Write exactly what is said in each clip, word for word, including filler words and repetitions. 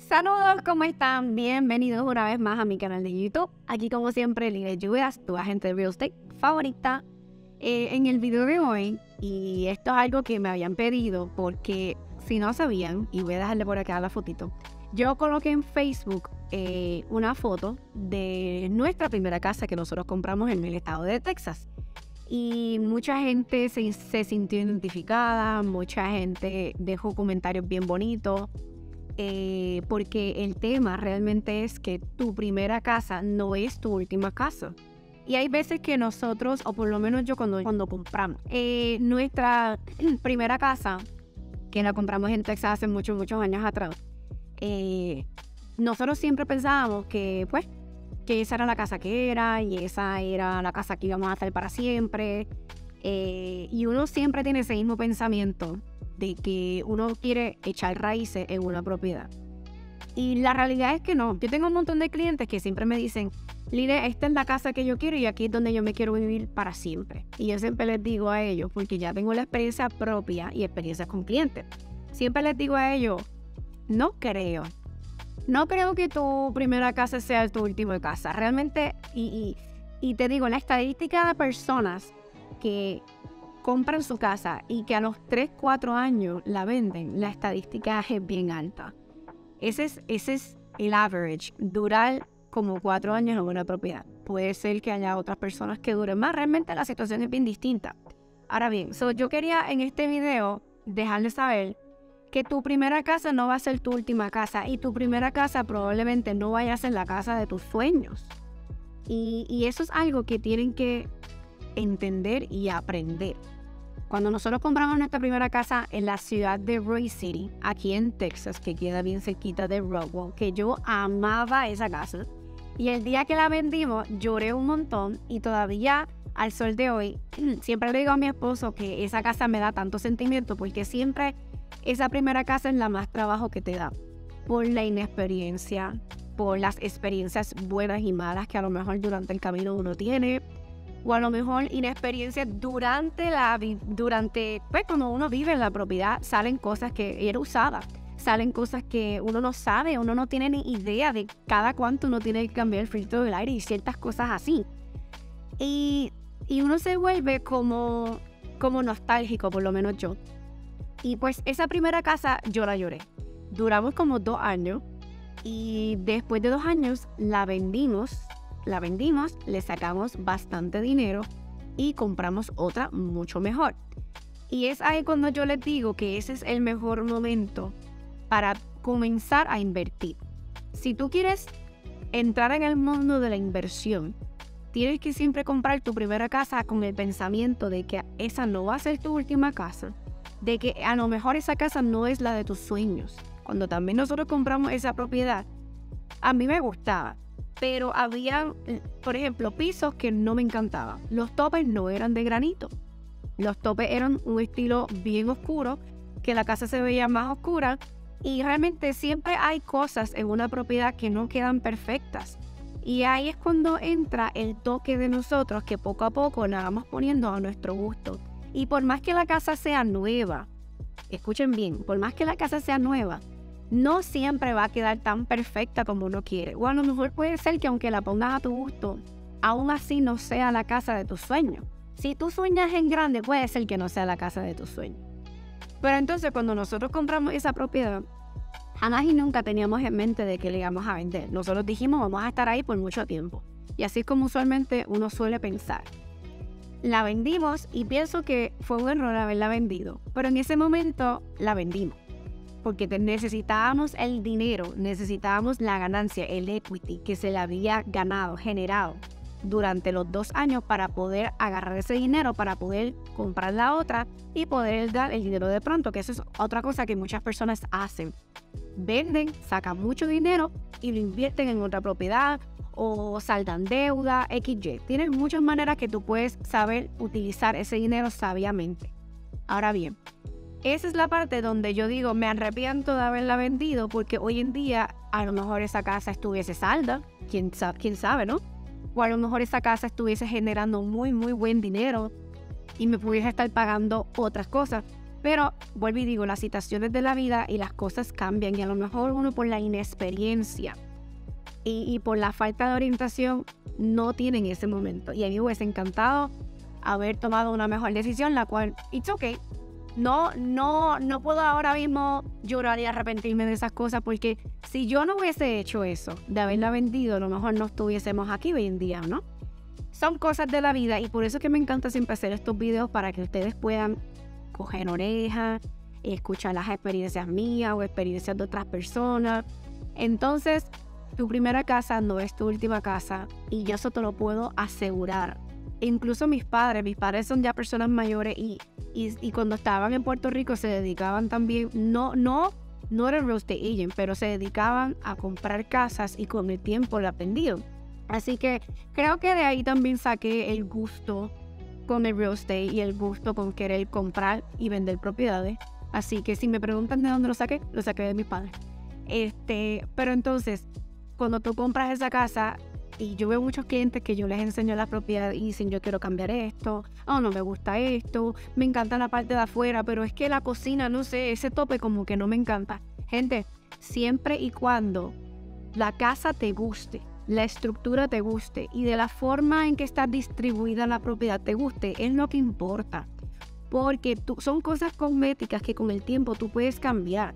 Saludos, ¿cómo están? Bienvenidos una vez más a mi canal de YouTube. Aquí como siempre, Lina Lluvias, tu agente de real estate favorita. Eh, en el video de hoy, y esto es algo que me habían pedido porque si no sabían, y voy a dejarle por acá la fotito, yo coloqué en Facebook eh, una foto de nuestra primera casa que nosotros compramos en el estado de Texas. Y mucha gente se, se sintió identificada, mucha gente dejó comentarios bien bonitos. Eh, porque el tema realmente es que tu primera casa no es tu última casa. Y hay veces que nosotros, o por lo menos yo cuando, cuando compramos eh, nuestra primera casa, que la compramos en Texas hace muchos, muchos años atrás, eh, nosotros siempre pensábamos que, pues, que esa era la casa que era, y esa era la casa que íbamos a hacer para siempre. Eh, y uno siempre tiene ese mismo pensamiento de que uno quiere echar raíces en una propiedad. Y la realidad es que no. Yo tengo un montón de clientes que siempre me dicen, Lire, esta es la casa que yo quiero y aquí es donde yo me quiero vivir para siempre. Y yo siempre les digo a ellos, porque ya tengo la experiencia propia y experiencias con clientes, siempre les digo a ellos, no creo. No creo que tu primera casa sea tu última casa. Realmente, y, y, y te digo, la estadística de personas que compran su casa y que a los tres, cuatro años la venden, la estadística es bien alta. Ese es, ese es el average, durar como cuatro años en una propiedad. Puede ser que haya otras personas que duren más, realmente la situación es bien distinta. Ahora bien, so yo quería en este video dejarles saber que tu primera casa no va a ser tu última casa y tu primera casa probablemente no vaya a ser la casa de tus sueños. Y, y eso es algo que tienen que entender y aprender. Cuando nosotros compramos nuestra primera casa en la ciudad de Roy City, aquí en Texas, que queda bien cerquita de Rockwell, que yo amaba esa casa, y el día que la vendimos lloré un montón, y todavía al sol de hoy siempre le digo a mi esposo que esa casa me da tanto sentimiento, porque siempre esa primera casa es la más trabajo que te da, por la inexperiencia, por las experiencias buenas y malas que a lo mejor durante el camino uno tiene, o a lo mejor inexperiencia durante la durante pues cuando uno vive en la propiedad. Salen cosas que era usada, salen cosas que uno no sabe, uno no tiene ni idea de cada cuánto uno tiene que cambiar el filtro del aire y ciertas cosas así, y, y uno se vuelve como, como nostálgico, por lo menos yo. Y pues esa primera casa yo la lloré, duramos como dos años y después de dos años la vendimos La vendimos, le sacamos bastante dinero y compramos otra mucho mejor. Y es ahí cuando yo les digo que ese es el mejor momento para comenzar a invertir. Si tú quieres entrar en el mundo de la inversión, tienes que siempre comprar tu primera casa con el pensamiento de que esa no va a ser tu última casa, de que a lo mejor esa casa no es la de tus sueños. Cuando también nosotros compramos esa propiedad, a mí me gustaba, pero había, por ejemplo, pisos que no me encantaban. Los topes no eran de granito. Los topes eran un estilo bien oscuro, que la casa se veía más oscura. Y realmente siempre hay cosas en una propiedad que no quedan perfectas. Y ahí es cuando entra el toque de nosotros, que poco a poco la vamos poniendo a nuestro gusto. Y por más que la casa sea nueva, escuchen bien, por más que la casa sea nueva, no siempre va a quedar tan perfecta como uno quiere. O a lo mejor puede ser que aunque la pongas a tu gusto, aún así no sea la casa de tus sueños. Si tú sueñas en grande, puede ser que no sea la casa de tus sueños. Pero entonces cuando nosotros compramos esa propiedad, jamás y nunca teníamos en mente de que le íbamos a vender. Nosotros dijimos, vamos a estar ahí por mucho tiempo. Y así es como usualmente uno suele pensar. La vendimos y pienso que fue un error haberla vendido. Pero en ese momento la vendimos, porque necesitábamos el dinero, necesitábamos la ganancia, el equity que se le había ganado, generado durante los dos años para poder agarrar ese dinero, para poder comprar la otra y poder dar el dinero de pronto, que eso es otra cosa que muchas personas hacen. Venden, sacan mucho dinero y lo invierten en otra propiedad o saldan deuda, equis ye. Tienes muchas maneras que tú puedes saber utilizar ese dinero sabiamente. Ahora bien, esa es la parte donde yo digo, me arrepiento de haberla vendido, porque hoy en día a lo mejor esa casa estuviese salda, quién sabe, quién sabe, ¿no? O a lo mejor esa casa estuviese generando muy, muy buen dinero y me pudiese estar pagando otras cosas. Pero vuelvo y digo, las situaciones de la vida y las cosas cambian y a lo mejor uno por la inexperiencia y, y por la falta de orientación no tiene en ese momento. Y a mí me hubiese encantado haber tomado una mejor decisión, la cual, it's okay. No, no, no puedo ahora mismo llorar y arrepentirme de esas cosas porque si yo no hubiese hecho eso, de haberla vendido, a lo mejor no estuviésemos aquí hoy en día, ¿no? Son cosas de la vida y por eso es que me encanta siempre hacer estos videos para que ustedes puedan coger orejas, escuchar las experiencias mías o experiencias de otras personas. Entonces, tu primera casa no es tu última casa y yo eso te lo puedo asegurar. Incluso mis padres, mis padres son ya personas mayores y, y, y cuando estaban en Puerto Rico se dedicaban también, no, no, no eran real estate agent, pero se dedicaban a comprar casas y con el tiempo lo aprendieron. Así que creo que de ahí también saqué el gusto con el real estate y el gusto con querer comprar y vender propiedades. Así que si me preguntan de dónde lo saqué, lo saqué de mis padres. Este, pero entonces, cuando tú compras esa casa, y yo veo muchos clientes que yo les enseño la propiedad y dicen yo quiero cambiar esto, oh no me gusta esto, me encanta la parte de afuera, pero es que la cocina, no sé, ese tope como que no me encanta. Gente, siempre y cuando la casa te guste, la estructura te guste y de la forma en que está distribuida la propiedad te guste, es lo que importa. Porque tú, son cosas cosméticas que con el tiempo tú puedes cambiar.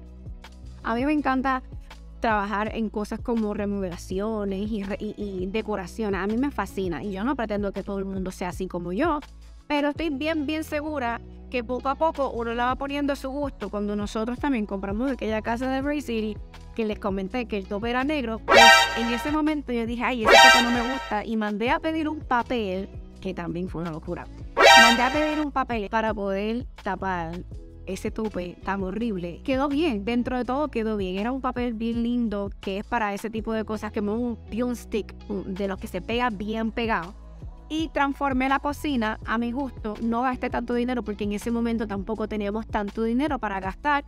A mí me encanta trabajar en cosas como remodelaciones y, re, y, y decoraciones. A mí me fascina y yo no pretendo que todo el mundo sea así como yo, pero estoy bien, bien segura que poco a poco uno la va poniendo a su gusto. Cuando nosotros también compramos aquella casa de Bray City, que les comenté que el tope era negro, pues en ese momento yo dije, ay, ese tope no me gusta y mandé a pedir un papel, que también fue una locura. Mandé a pedir un papel para poder tapar ese tope tan horrible. Quedó bien, dentro de todo quedó bien. Era un papel bien lindo que es para ese tipo de cosas, como un peel stick, de los que se pega bien pegado. Y transformé la cocina a mi gusto. No gasté tanto dinero porque en ese momento tampoco teníamos tanto dinero para gastar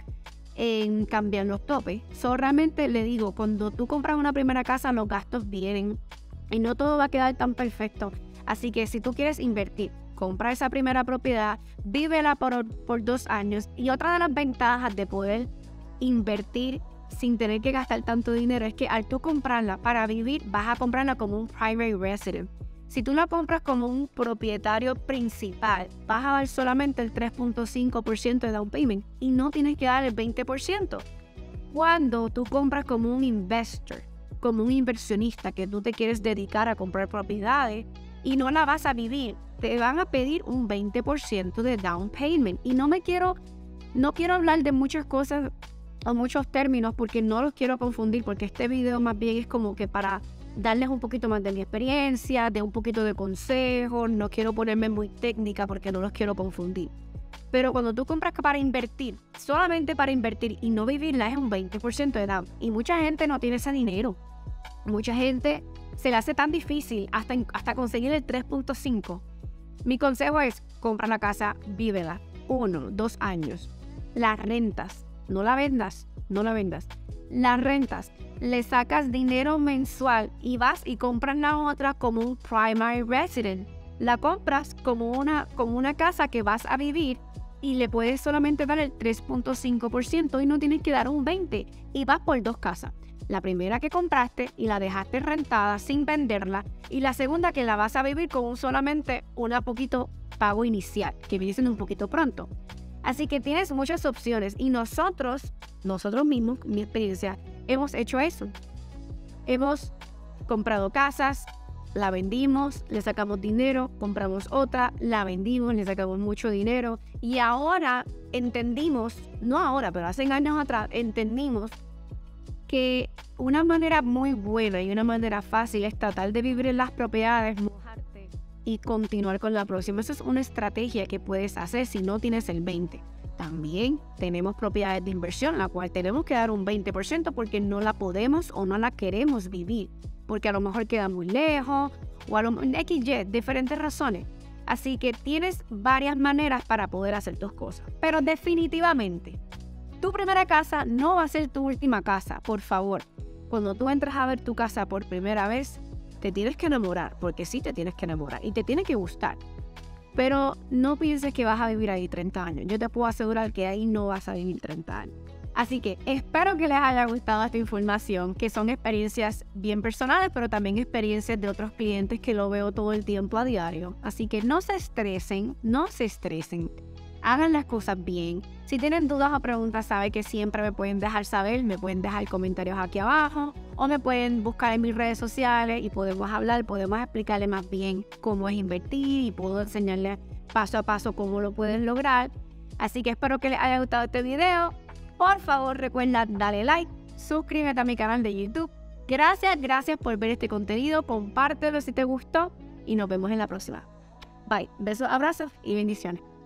en cambiar los topes. So, realmente le digo, cuando tú compras una primera casa, los gastos vienen y no todo va a quedar tan perfecto. Así que si tú quieres invertir, compra esa primera propiedad, vívela por, por dos años. Y otra de las ventajas de poder invertir sin tener que gastar tanto dinero es que al tú comprarla para vivir, vas a comprarla como un primary resident. Si tú la compras como un propietario principal, vas a dar solamente el tres punto cinco por ciento de down payment y no tienes que dar el veinte por ciento. Cuando tú compras como un investor, como un inversionista que tú te quieres dedicar a comprar propiedades y no la vas a vivir, te van a pedir un veinte por ciento de down payment. Y no me quiero, no quiero hablar de muchas cosas o muchos términos porque no los quiero confundir, porque este video más bien es como que para darles un poquito más de mi experiencia, de un poquito de consejos. No quiero ponerme muy técnica porque no los quiero confundir. Pero cuando tú compras para invertir, solamente para invertir y no vivirla, es un veinte por ciento de down. Y mucha gente no tiene ese dinero. Mucha gente se le hace tan difícil hasta, hasta conseguir el tres punto cinco. Mi consejo es, compra la casa, vívela. Uno, dos años. Las rentas, no la vendas, no la vendas. Las rentas, le sacas dinero mensual y vas y compras la otra como un primary resident. La compras como una, como una casa que vas a vivir y le puedes solamente dar el tres punto cinco por ciento y no tienes que dar un veinte por ciento y vas por dos casas. La primera que compraste y la dejaste rentada sin venderla y la segunda que la vas a vivir con un solamente un poquito pago inicial, que viene siendo un poquito pronto. Así que tienes muchas opciones y nosotros, nosotros mismos, mi experiencia, hemos hecho eso. Hemos comprado casas, la vendimos, le sacamos dinero, compramos otra, la vendimos, le sacamos mucho dinero y ahora entendimos, no ahora, pero hace años atrás, entendimos que una manera muy buena y una manera fácil es tratar de vivir en las propiedades, mojarte y continuar con la próxima. Esa es una estrategia que puedes hacer si no tienes el veinte por ciento. También tenemos propiedades de inversión, la cual tenemos que dar un veinte por ciento porque no la podemos o no la queremos vivir, porque a lo mejor queda muy lejos o a lo mejor equis ye, diferentes razones. Así que tienes varias maneras para poder hacer tus cosas. Pero definitivamente, tu primera casa no va a ser tu última casa, por favor. Cuando tú entras a ver tu casa por primera vez, te tienes que enamorar, porque sí te tienes que enamorar y te tiene que gustar. pero no pienses que vas a vivir ahí treinta años. Yo te puedo asegurar que ahí no vas a vivir treinta años. Así que espero que les haya gustado esta información, que son experiencias bien personales, pero también experiencias de otros clientes que lo veo todo el tiempo a diario. Así que no se estresen, no se estresen. Hagan las cosas bien. Si tienen dudas o preguntas, saben que siempre me pueden dejar saber, me pueden dejar comentarios aquí abajo o me pueden buscar en mis redes sociales y podemos hablar, podemos explicarle más bien cómo es invertir y puedo enseñarles paso a paso cómo lo pueden lograr. Así que espero que les haya gustado este video. Por favor, recuerda darle like, suscríbete a mi canal de YouTube. Gracias, gracias por ver este contenido. Compártelo si te gustó y nos vemos en la próxima. Bye. Besos, abrazos y bendiciones.